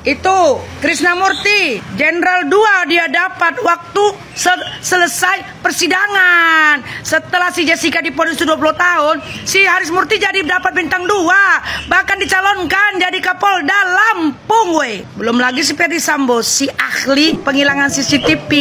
Itu Krisnamurti, Jenderal 2 dia dapat waktu selesai persidangan. Setelah si Jessica diponis 20 tahun, si Haris Murti jadi dapat bintang 2, bahkan dicalonkan jadi Kapolda Lampung we. Belum lagi si Ferdi Sambo, si ahli penghilangan CCTV.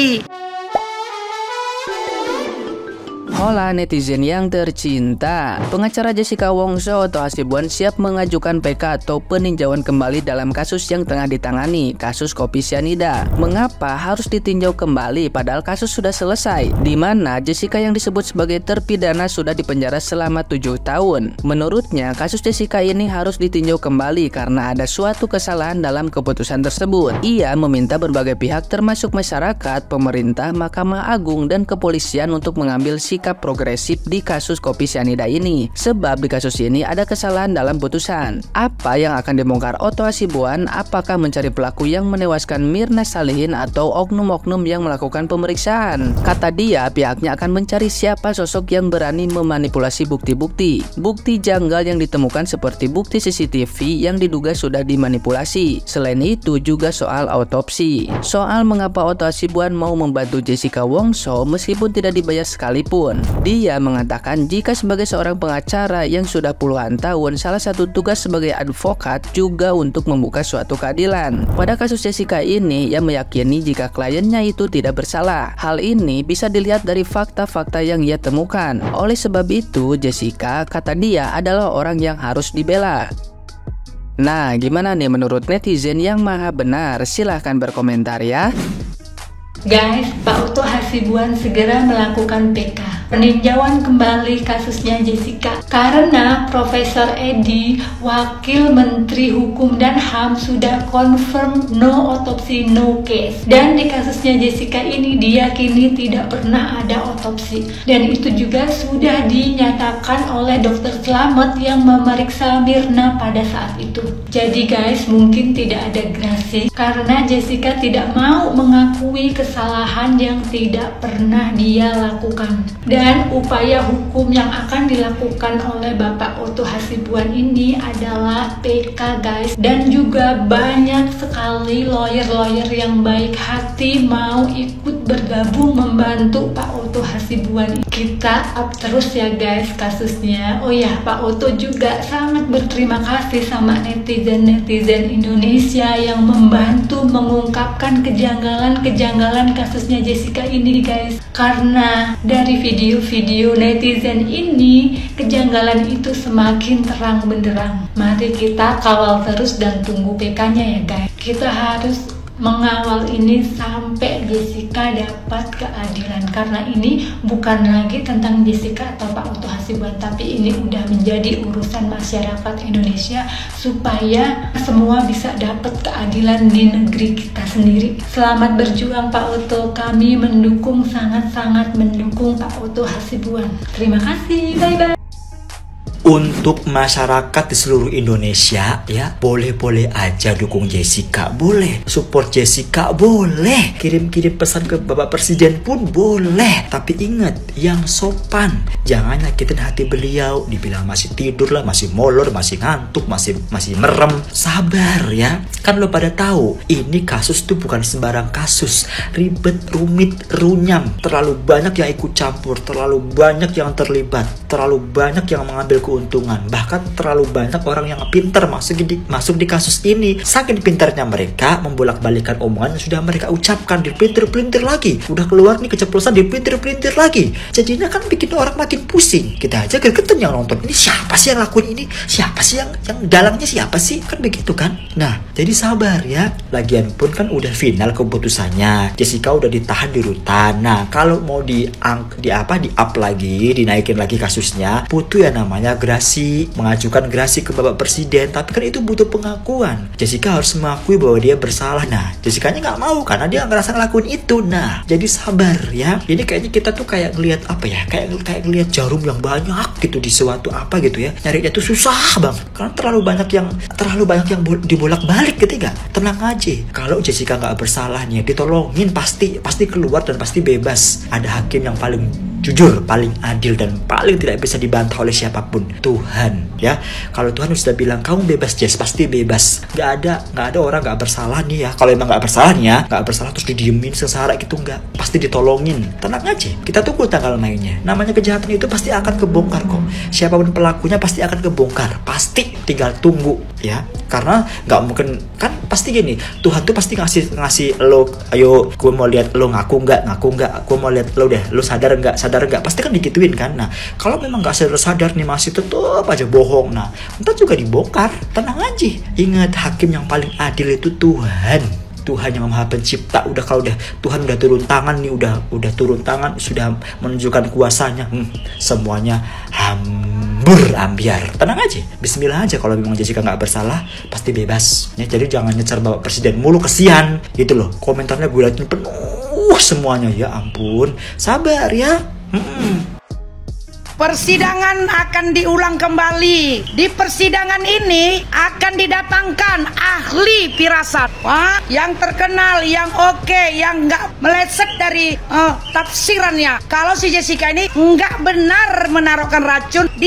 Hola netizen yang tercinta, pengacara Jessica Wongso atau Hasibuan siap mengajukan PK atau peninjauan kembali dalam kasus yang tengah ditangani, kasus kopi sianida. Mengapa harus ditinjau kembali padahal kasus sudah selesai? Di mana Jessica yang disebut sebagai terpidana sudah dipenjara selama 7 tahun. Menurutnya, kasus Jessica ini harus ditinjau kembali karena ada suatu kesalahan dalam keputusan tersebut. Ia meminta berbagai pihak termasuk masyarakat, pemerintah, Mahkamah Agung, dan kepolisian untuk mengambil sikap progresif di kasus kopi sianida ini, sebab di kasus ini ada kesalahan dalam putusan. Apa yang akan dibongkar Otto Hasibuan? Apakah mencari pelaku yang menewaskan Mirna Salihin atau oknum-oknum yang melakukan pemeriksaan? Kata dia, pihaknya akan mencari siapa sosok yang berani memanipulasi bukti-bukti. Bukti janggal yang ditemukan seperti bukti CCTV yang diduga sudah dimanipulasi. Selain itu juga soal autopsi. Soal mengapa Otto Hasibuan mau membantu Jessica Wongso meskipun tidak dibayar sekalipun. Dia mengatakan jika sebagai seorang pengacara yang sudah puluhan tahun, salah satu tugas sebagai advokat juga untuk membuka suatu keadilan. Pada kasus Jessica ini, ia meyakini jika kliennya itu tidak bersalah. Hal ini bisa dilihat dari fakta-fakta yang ia temukan. Oleh sebab itu, Jessica, kata dia, adalah orang yang harus dibela. Nah, gimana nih menurut netizen yang maha benar? Silahkan berkomentar ya. Guys, Pak Otto Hasibuan segera melakukan PK, peninjauan kembali kasusnya Jessica, karena Profesor Edi, Wakil Menteri Hukum dan HAM, sudah confirm no otopsi no case. Dan di kasusnya Jessica ini diyakini tidak pernah ada otopsi, dan itu juga sudah dinyatakan oleh Dokter Slamet yang memeriksa Mirna pada saat itu. Jadi guys, mungkin tidak ada grasi karena Jessica tidak mau mengakui kesalahan yang tidak pernah dia lakukan. Dan upaya hukum yang akan dilakukan oleh Bapak Otto Hasibuan ini adalah PK guys. Dan juga banyak sekali lawyer-lawyer yang baik hati mau ikut bergabung membantu Pak Otto Hasibuan. Kita up terus ya guys kasusnya. Oh ya, Pak Otto juga sangat berterima kasih sama netizen Indonesia yang membantu mengungkapkan kejanggalan kasusnya Jessica ini guys. Karena dari video-video netizen ini, kejanggalan itu semakin terang benderang. Mari kita kawal terus dan tunggu PK-nya ya guys. Kita harus mengawal ini sampai Jessica dapat keadilan, karena ini bukan lagi tentang Jessica atau Pak Otto Hasibuan, tapi ini udah menjadi urusan masyarakat Indonesia supaya semua bisa dapat keadilan di negeri kita sendiri. Selamat berjuang Pak Otto, kami mendukung, sangat-sangat mendukung Pak Otto Hasibuan. Terima kasih, bye-bye. Untuk masyarakat di seluruh Indonesia ya, boleh-boleh aja dukung Jessica, boleh support Jessica, boleh kirim-kirim pesan ke Bapak Presiden pun boleh. Tapi ingat, yang sopan, jangan nyakitin hati beliau. Dibilang masih tidur lah, masih molor, masih ngantuk, masih merem. Sabar ya, kan lo pada tahu ini kasus tuh bukan sembarang kasus, ribet, rumit, runyam, terlalu banyak yang ikut campur, terlalu banyak yang terlibat, terlalu banyak yang mengambil keuntungan, bahkan terlalu banyak orang yang pintar masuk di kasus ini. Saking pintarnya mereka membolak-balikan omongan yang sudah mereka ucapkan, dipelintir-pelintir lagi, udah keluar nih keceplosan, dipelintir-pelintir lagi. Jadinya kan bikin orang makin pusing. Kita aja gregetan yang nonton, ini siapa sih yang lakuin ini, siapa sih yang dalangnya, siapa sih, kan begitu kan. Nah, jadi sabar ya. Lagian pun kan udah final keputusannya, Jessica udah ditahan di rutan. Nah, kalau mau di-up lagi, dinaikin lagi kasusnya, butuh ya namanya gerasi, mengajukan gerasi ke Bapak Presiden. Tapi kan itu butuh pengakuan. Jessica harus mengakui bahwa dia bersalah. Nah, Jessica-nya nggak mau karena dia ngerasa ngelakuin itu. Nah, jadi sabar ya. Ini kayaknya kita tuh kayak ngelihat apa ya? Kayak ngelihat jarum yang banyak gitu di suatu apa gitu ya. Nyarinya tuh susah banget karena terlalu banyak yang dibolak-balik gitu ya. Tenang aja. Kalau Jessica nggak bersalah nih, ditolongin pasti keluar dan pasti bebas. Ada hakim yang paling jujur, paling adil dan paling tidak bisa dibantah oleh siapapun, Tuhan. Ya, kalau Tuhan sudah bilang kamu bebas Jess, pasti bebas. Gak ada orang gak bersalah nih ya. Kalau emang gak bersalah nih ya, gak bersalah terus didiemin sengsara gitu, enggak, pasti ditolongin. Tenang aja, kita tunggu tanggal mainnya. Namanya kejahatan itu pasti akan kebongkar kok. Siapapun pelakunya pasti akan kebongkar, pasti. Tinggal tunggu ya, karena gak mungkin kan, pasti gini, Tuhan tuh pasti ngasih lo, ayo gue mau lihat lo ngaku nggak, gue mau lihat lo deh, lo sadar nggak, pasti kan digituin kan. Nah, kalau memang nggak sadar nih, masih tetap aja bohong, nah ntar juga dibongkar. Tenang aja, ingat hakim yang paling adil itu Tuhan yang Maha Pencipta. Kalau Tuhan udah turun tangan nih, udah turun tangan, sudah menunjukkan kuasanya, semuanya ambiar. Tenang aja, bismillah aja. Kalau memang Jessica nggak bersalah, pasti bebas ya. Jadi jangan nyecer Bapak Presiden mulu, kesian gitu loh. Komentarnya gue liatin penuh semuanya, ya ampun. Sabar ya. Persidangan akan diulang kembali. Di persidangan ini akan didatangkan ahli firasat, yang terkenal, yang oke, yang nggak meleset dari tafsirannya. Kalau si Jessica ini nggak benar menaruhkan racun di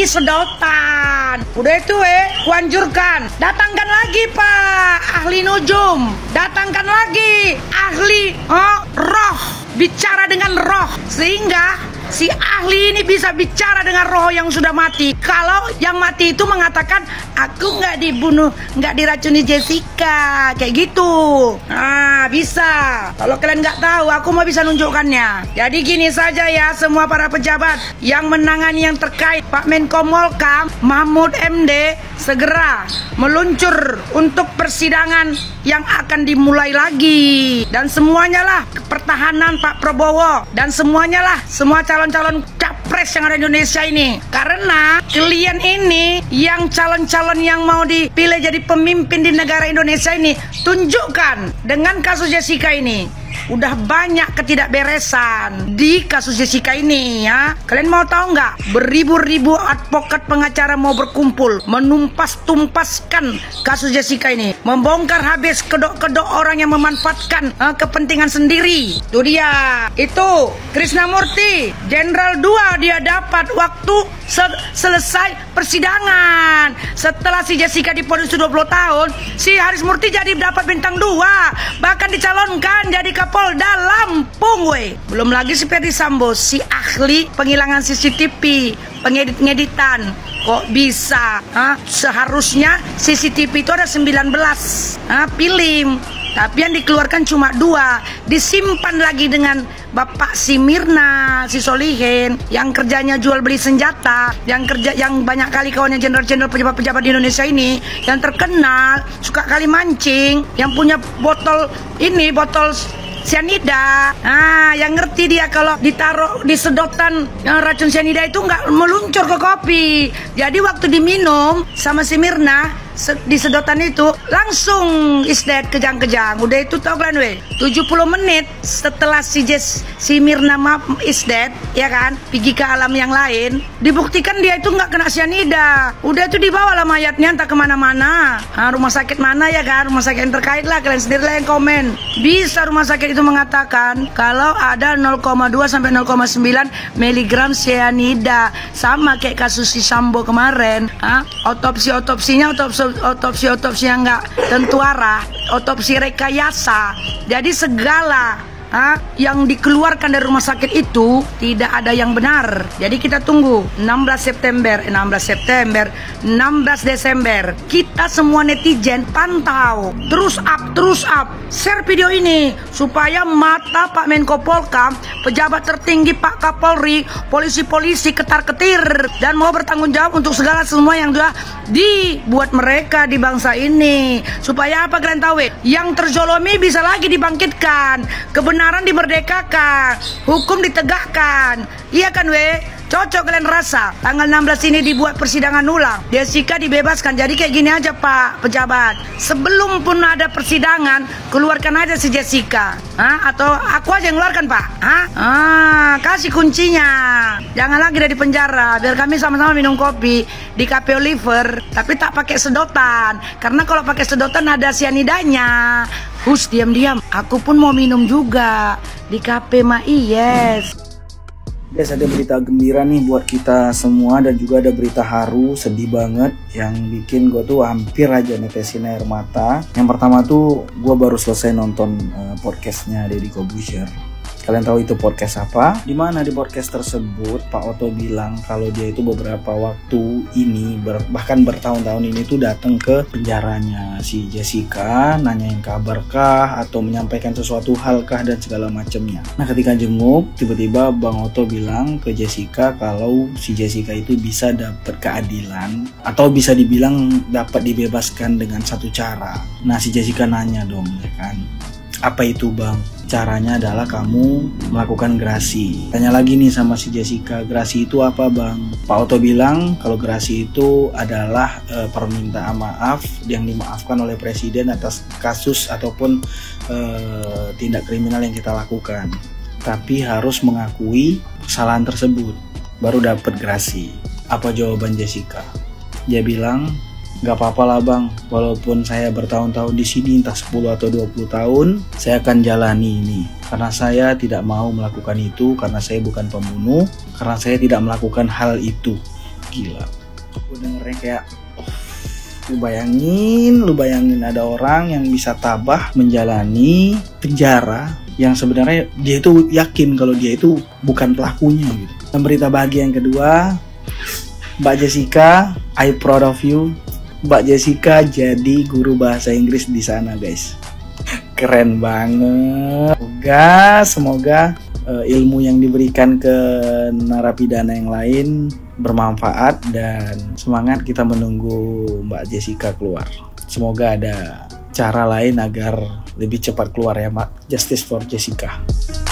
sedotan. Udah itu kuanjurkan, datangkan lagi Pak ahli nujum, datangkan lagi ahli roh, bicara dengan roh, sehingga si ahli ini bisa bicara dengan roh yang sudah mati. Kalau yang mati itu mengatakan, aku nggak dibunuh, nggak diracuni Jessica, kayak gitu. Nah, bisa. Kalau kalian nggak tahu, aku mau bisa nunjukkannya. Jadi gini saja ya, semua para pejabat yang menangani yang terkait, Pak Menko Polhukam Mahfud MD segera meluncur untuk persidangan yang akan dimulai lagi. Dan semuanya lah pertahanan Pak Prabowo, dan semuanya lah semua calon-calon capres yang ada di Indonesia ini. Karena kalian ini yang calon-calon yang mau dipilih jadi pemimpin di negara Indonesia ini, tunjukkan dengan kasus Jessica ini. Udah banyak ketidakberesan di kasus Jessica ini ya. Kalian mau tahu nggak? Beribu-ribu advokat pengacara mau berkumpul menumpas-tumpaskan kasus Jessica ini, membongkar habis kedok-kedok orang yang memanfaatkan kepentingan sendiri. Itu dia. Itu Krisnamurti Jenderal 2 dia dapat waktu selesai persidangan. Setelah si Jessica diponis 20 tahun, si Harismurti jadi dapat bintang 2, bahkan dicalonkan jadi Kapolda Lampung weh. Belum lagi si Ferdi Sambo, si ahli penghilangan CCTV, pengedit-ngeditan. Kok bisa? Seharusnya CCTV itu ada 19 film, tapi yang dikeluarkan cuma 2. Disimpan lagi dengan Bapak si Mirna, si Solihin, yang kerjanya jual beli senjata, yang banyak kali kawannya jenderal-jenderal pejabat-pejabat di Indonesia ini, yang terkenal, suka kali mancing, yang punya botol cyanida. Yang ngerti dia kalau ditaruh di sedotan racun cyanida itu nggak meluncur ke kopi. Jadi waktu diminum sama si Mirna di sedotan itu langsung is dead, kejang-kejang. Udah itu tau kalian weh, 70 menit setelah si Mirna is dead, ya kan, pergi ke alam yang lain, dibuktikan dia itu nggak kena cyanida. Udah itu dibawa lah mayatnya entah kemana-mana. Rumah sakit mana ya kan, rumah sakit yang terkait lah, kalian sendiri lah yang komen. Bisa rumah sakit itu mengatakan kalau ada 0,2 sampai 0,9 miligram cyanida, sama kayak kasus si Sambo kemarin. Otopsinya otopsi yang nggak tentu arah, otopsi rekayasa. Jadi segala yang dikeluarkan dari rumah sakit itu tidak ada yang benar. Jadi kita tunggu 16 Desember kita semua netizen pantau, terus up, share video ini supaya mata Pak Menko Polhukam, pejabat tertinggi Pak Kapolri, polisi-polisi ketar-ketir dan mau bertanggung jawab untuk segala semua yang sudah dibuat mereka di bangsa ini. Supaya apa kalian tahu? Yang terzolomi bisa lagi dibangkitkan, kebenaran dimerdekakan, hukum ditegakkan. Iya kan Cocok kalian rasa? Tanggal 16 ini dibuat persidangan ulang, Jessica dibebaskan. Jadi kayak gini aja Pak pejabat, sebelum pun ada persidangan, keluarkan aja si Jessica. Atau aku aja yang keluarkan Pak. Kasih kuncinya, jangan lagi dari penjara, biar kami sama-sama minum kopi di Cafe Oliver, tapi tak pakai sedotan. Karena kalau pakai sedotan ada cyanidanya. Diam-diam, aku pun mau minum juga di Cafe Maiyes. Guys, ada berita gembira nih buat kita semua dan juga ada berita haru, sedih banget yang bikin gue tuh hampir aja netesin air mata. Yang pertama tuh gue baru selesai nonton podcastnya Deddy Corbuzier. Kalian tahu itu podcast apa? Dimana di podcast tersebut Pak Otto bilang kalau dia itu beberapa waktu ini bahkan bertahun-tahun ini tuh datang ke penjaranya si Jessica, nanyain kabar kah atau menyampaikan sesuatu hal kah dan segala macamnya. Nah, ketika jenguk, tiba-tiba Bang Otto bilang ke Jessica kalau si Jessica itu bisa dapat keadilan atau bisa dibilang dapat dibebaskan dengan satu cara. Nah, si Jessica nanya dong, ya kan? Apa itu, Bang? Caranya adalah kamu melakukan gerasi. Tanya lagi nih sama si Jessica, gerasi itu apa, Bang? Pak Otto bilang kalau gerasi itu adalah permintaan maaf yang dimaafkan oleh presiden atas kasus ataupun tindak kriminal yang kita lakukan. Tapi harus mengakui kesalahan tersebut, baru dapat gerasi. Apa jawaban Jessica? Dia bilang, gak apa-apa lah, Bang, walaupun saya bertahun-tahun di sini, entah 10 atau 20 tahun, saya akan jalani ini. Karena saya tidak mau melakukan itu, karena saya bukan pembunuh, karena saya tidak melakukan hal itu. Gila. Gue dengernya kayak, lu bayangin ada orang yang bisa tabah menjalani penjara yang sebenarnya dia itu yakin kalau dia itu bukan pelakunya gitu. Dan berita bahagia yang kedua, Mbak Jessica, I proud of you. Mbak Jessica jadi guru bahasa Inggris di sana, guys. Keren banget. Semoga ilmu yang diberikan ke narapidana yang lain bermanfaat dan semangat kita menunggu Mbak Jessica keluar. Semoga ada cara lain agar lebih cepat keluar ya, Mbak. Justice for Jessica.